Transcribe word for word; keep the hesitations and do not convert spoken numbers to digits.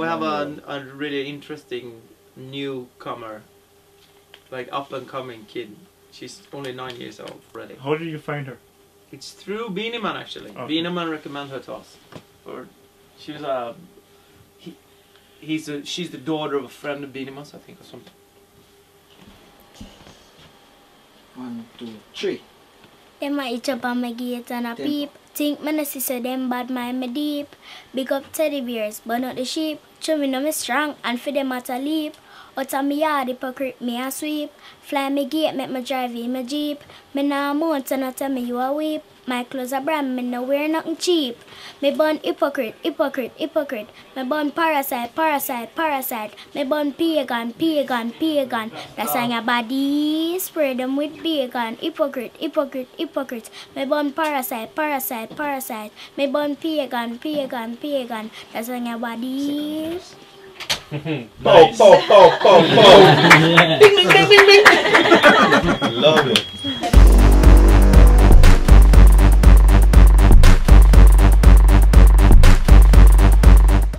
We have a, a really interesting newcomer, like up and coming kid. She's only nine years old already. How did you find her? It's through Beanie Man actually. Okay. Beanie Man recommended her to us. Or she was a he, he's a she's the daughter of a friend of Beanie Man's, I think, or something. One, two, three. Them a itch up on my gate and a peep. Think me no see so them bad mind me deep. Big up Teddybears, but not the sheep. Show me no me strong and for them at a leap. Out of me yard, hypocrite me a sweep. Fly me gate, make me drive in my jeep. Me nah mount and I tell me you a weep. My clothes are brand, me no wear nothing cheap. Me born hypocrite, hypocrite, hypocrite. Me born parasite, parasite, parasite. Me born pagan, pagan, pagan. That's why your body spray them with bacon. Hypocrite, hypocrite, hypocrite. Me born parasite, parasite, parasite. Me born pagan, pagan, pagan. That's why your body. Nice. Pow, pow, pow, pow, pow. Ding, ding, ding, ding, ding. Love it.